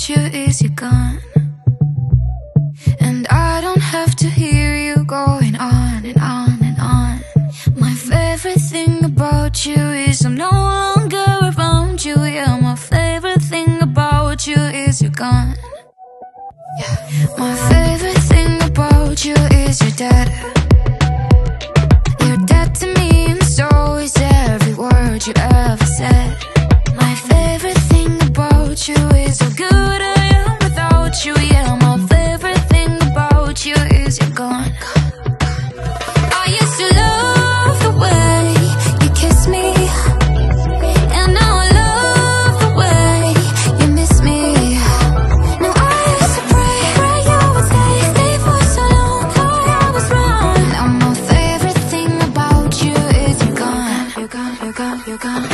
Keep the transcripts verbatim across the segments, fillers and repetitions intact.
about you is you're gone, and I don't have to hear you going on and on and on. My favorite thing about you is I'm no longer around you. Yeah, my favorite thing about you is you're gone. Yeah. My favorite thing about you is you're dead. You're dead to me, and so is every word you ever said. My favorite thing about you is how good I am without you. Yeah, my favorite thing about you is you're gone. I used to love the way you kiss me, and now I love the way you miss me. Now I used to pray, pray you would stay, stay for so long, thought I was wrong. Now my favorite thing about you is you're gone. You're gone, you're gone, you're gone.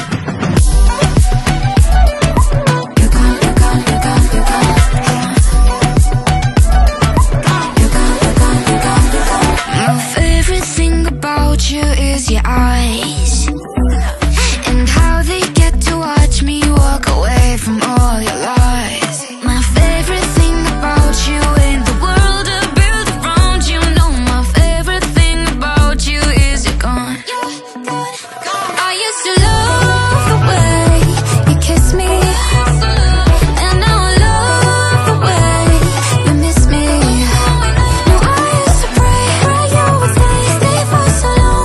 Your eyes, and how they get to watch me walk away from all your lies. My favorite thing about you ain't the world I built around you. No, my favorite thing about you is you're gone. I used to love the way you kiss me, and now I love the way you miss me. No, I used to pray, pray you would stay, stay for so long.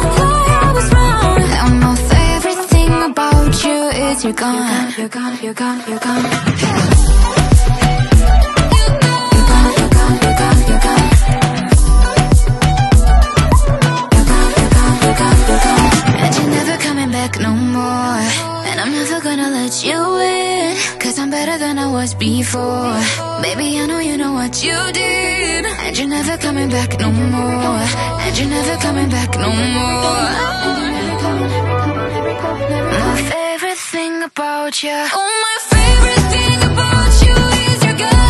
You're gone, you're gone, you're gone, you're gone. You're gone, you're gone, you're gone, you're gone. You're gone, you're gone, you're gone, you're gone. And you're never coming back no more, and I'm never gonna let you in, cause I'm better than I was before. Baby, I know you know what you did, and you're never coming back no more, and you're never coming back no more. My favorite thing about you, oh, my favorite thing about you is you're gone.